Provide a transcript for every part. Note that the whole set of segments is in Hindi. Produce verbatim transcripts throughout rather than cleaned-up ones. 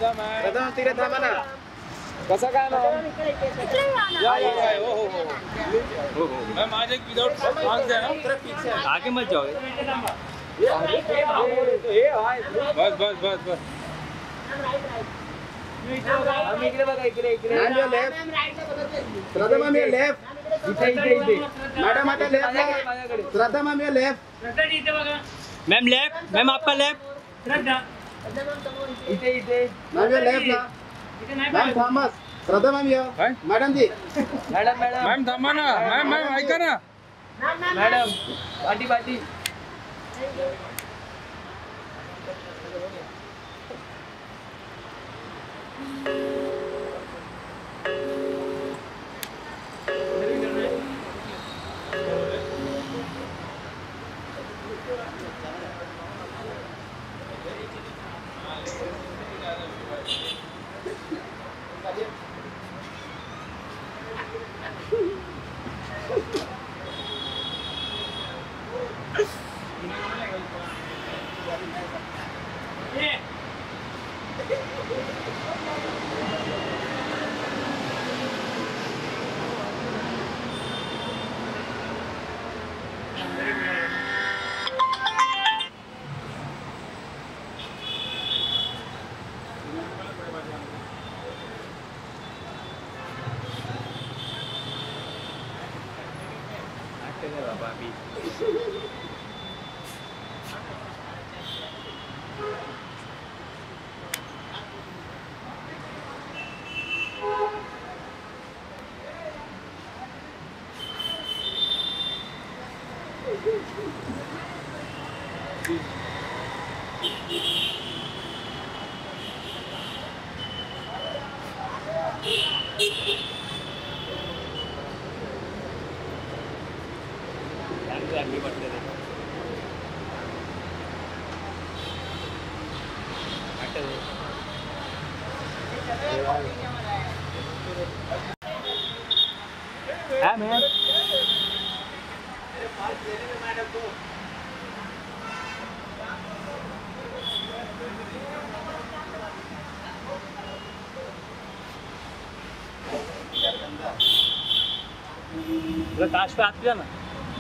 श्रद्धा तिकडे थांबा ना. कसं काय ना या या या हो हो हो हो हो मैम आज एक विदाउट मास्क है ना आगे मत जाओ बस बस बस बस हम इकडे बघा इकडे इकडे मॅम यो लेफ्ट श्रद्धा मॅम यो लेफ्ट इथे इथे इथे मॅडम आता लेफ्ट माझ्याकडे श्रद्धा मॅम यो लेफ्ट श्रद्धा इथे बघा मैम लेफ्ट मैम आपका लेफ्ट श्रद्धा इथे इथे मॅम यो लेफ्ट ना मैम थॉमस श्रद्धा मैम यो madam ji madam madam ma'am थांबा ना मैम मैम ऐका ना मैडम पाटी पाटी हाँ मैम काश पे आती ना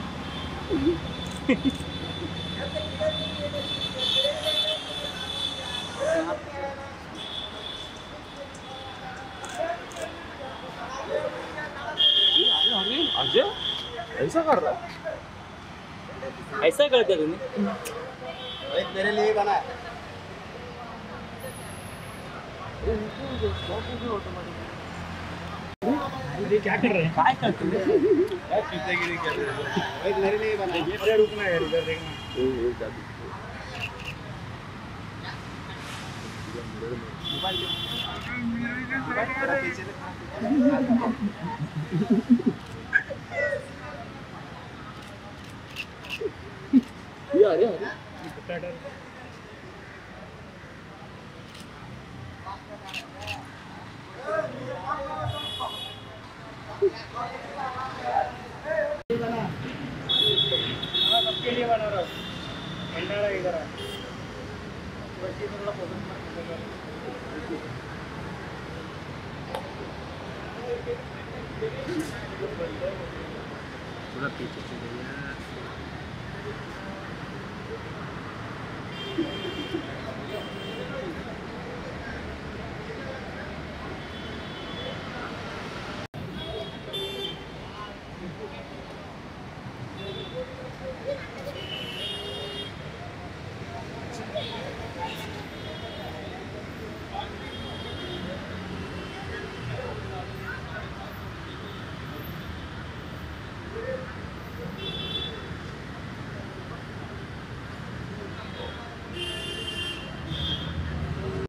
अजय ऐसा कर रहा है ऐसा करते तुमने मेरे लिए बना है ये क्या कर रहे हैं क्या करते हैं यार चीज़गिरी कर रहे हैं भाई मेरे लिए बना है ये रुकना है इधर देखना ये ये क्या ये आ रहा है सबके लिए बना रहा हूँ इधर है थोड़ा पीछे चले